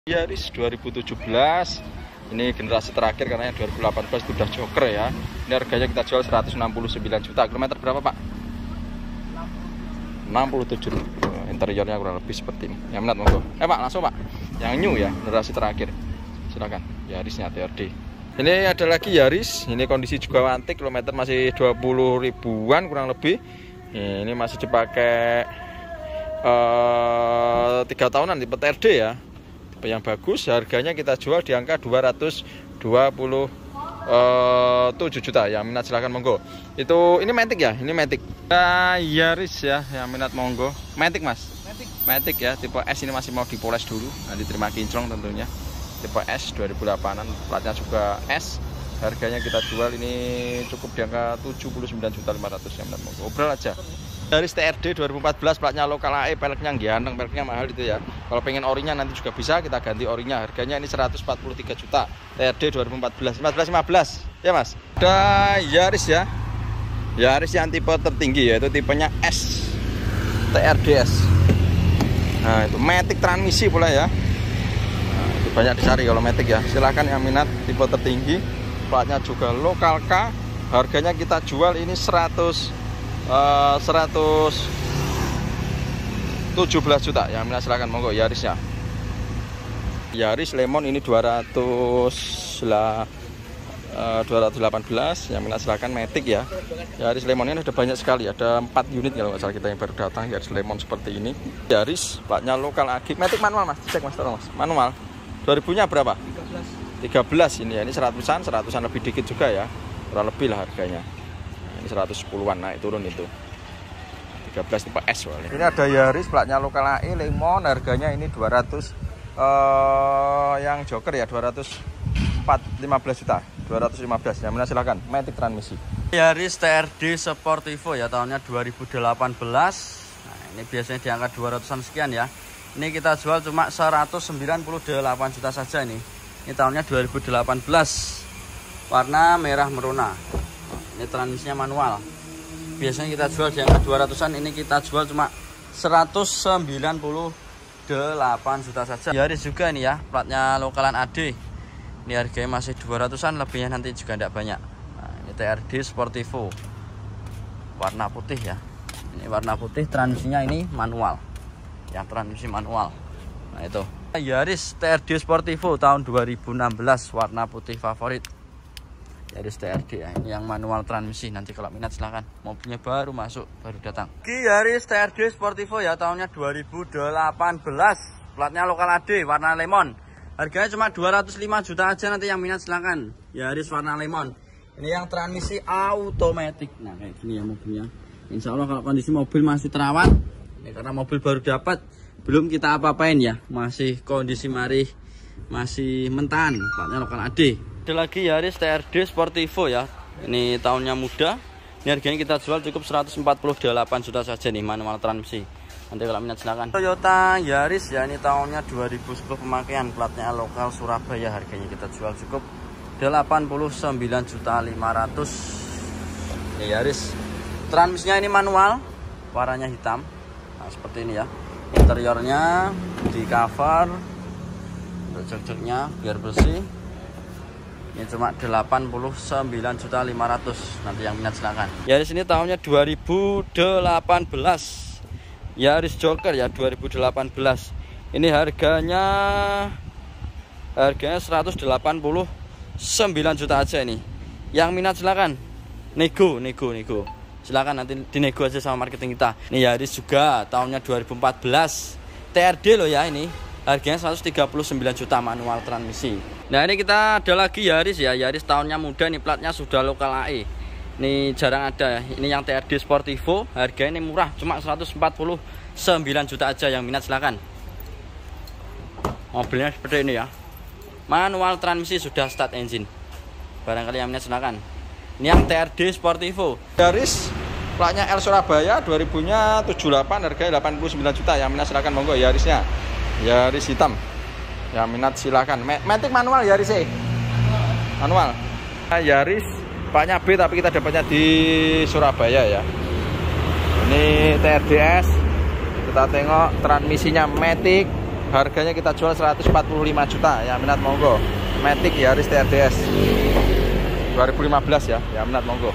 Yaris 2017 ini generasi terakhir karena yang 2018 sudah joker ya. Ini harganya kita jual 169 juta. Kilometer berapa Pak? 67. Interiornya kurang lebih seperti ini. Yang minat monggo. Pak langsung Pak. Yang new ya, generasi terakhir. Silakan. Yarisnya TRD. Ini ada lagi Yaris. Ini kondisi juga antik. Kilometer masih 20 ribuan kurang lebih. Ini masih dipakai 3 tahunan tipe TRD ya. Yang bagus, harganya kita jual di angka 227 juta. Yang minat silahkan monggo. Ini Matic ya, ini Matic. Yaris ya, yang minat monggo. Matic Mas. Matic ya, tipe S ini masih mau dipoles dulu. Nanti terima kinclong tentunya. Tipe S 2008an, platnya juga S. Harganya kita jual ini cukup di angka 79.500.000 yang minat monggo. Obrol aja. Yaris TRD 2014, platnya lokal AE, peleknya ganteng, peleknya mahal itu ya. Kalau pengen orinya nanti juga bisa, kita ganti orinya. Harganya ini 143 juta. TRD 2014, 15 ya Mas. Ada Yaris ya. Yaris yang tipe tertinggi yaitu tipenya S. TRDS. Nah, itu Matic transmisi pula ya. Nah, itu banyak dicari kalau Matic ya. Silahkan yang minat tipe tertinggi. Platnya juga lokal K. Harganya kita jual ini 117 juta. Yang minat silahkan monggo Yarisnya. Yaris Lemon ini 218. Yang minat silahkan Matic ya. Yaris Lemon ini ada banyak sekali, ada 4 unit kalau nggak salah kita yang baru datang. Yaris Lemon seperti ini. Yaris platnya lokal AG. Matic manual Mas, cek Mas, tolong Mas. Manual 2000-nya berapa? 13 ini ya. Ini 100-an lebih dikit juga ya, kurang lebih lah harganya. Ini 110-an, naik turun itu 13 tipe S soalnya. Ini ada Yaris platnya lokal AE Lemon, harganya ini 200 yang joker ya, 215 juta, 215. Yang mana silakan. Matic transmisi. Yaris TRD Sportivo ya, tahunnya 2018. Nah, ini biasanya di angka 200-an sekian ya. Ini kita jual cuma 198 juta saja ini. Ini tahunnya 2018. Warna merah merona. Ini transmisinya manual. Biasanya kita jual di angka 200-an, ini kita jual cuma 198 juta saja. Yaris juga ini ya, platnya lokalan AD. Ini harganya masih 200-an, lebihnya nanti juga tidak banyak. Nah, ini TRD Sportivo. Warna putih ya. Ini warna putih, transmisinya ini manual. Yang transmisi manual. Nah, itu. Yaris TRD Sportivo tahun 2016, warna putih favorit. Yaris TRD ya, ini yang manual transmisi. Nanti kalau minat silahkan. Mobilnya baru masuk, baru datang. Yaris TRD Sportivo ya, tahunnya 2018. Platnya lokal AD, warna lemon. Harganya cuma 205 juta aja, nanti yang minat silahkan. Yaris warna lemon. Ini yang transmisi automatic. Nah, kayak gini ya mobilnya. Insya Allah kalau kondisi mobil masih terawat. Ini karena mobil baru dapat, belum kita apa-apain ya. Masih kondisi masih mentahan. Platnya lokal AD. Ada lagi Yaris TRD Sportivo ya. Ini tahunnya muda. Ini harganya kita jual cukup 148 juta saja nih, manual transmisi. Nanti kalau minat silakan. Toyota Yaris ya, ini tahunnya 2010 pemakaian, platnya lokal Surabaya. Harganya kita jual cukup 89 juta 500. Ini Yaris. Transmisinya ini manual, warnanya hitam. Nah, seperti ini ya. Interiornya di cover. Untuk jok-joknya biar bersih. Ini cuma 89 juta 500. Nanti yang minat silakan. Yaris ini tahunnya 2018. Yaris Joker ya, 2018. Ini harganya 189 juta aja ini. Yang minat silakan. Nego. Silakan nanti dinego aja sama marketing kita. Ini Yaris juga tahunnya 2014. TRD loh ya ini. Harganya 139 juta, manual transmisi. Nah, ini kita ada lagi Yaris ya. Yaris tahunnya muda, ini platnya sudah lokal AE. Ini jarang ada. Ini yang TRD Sportivo. Harganya ini murah, cuma 149 juta aja. Yang minat silakan. Mobilnya seperti ini ya. Manual transmisi, sudah start engine. Barangkali yang minat silakan. Ini yang TRD Sportivo. Yaris platnya L Surabaya, 2000-nya 78, harganya 89 juta. Yang minat silakan monggo Yarisnya. Yaris hitam. Yang minat silakan. Matic manual Yaris manual. Yaris platnya B tapi kita dapatnya di Surabaya ya. Ini TRDS. Kita tengok transmisinya Matic. Harganya kita jual 145 juta. Yang minat monggo. Matic Yaris TRDS 2015 ya. Yang minat monggo.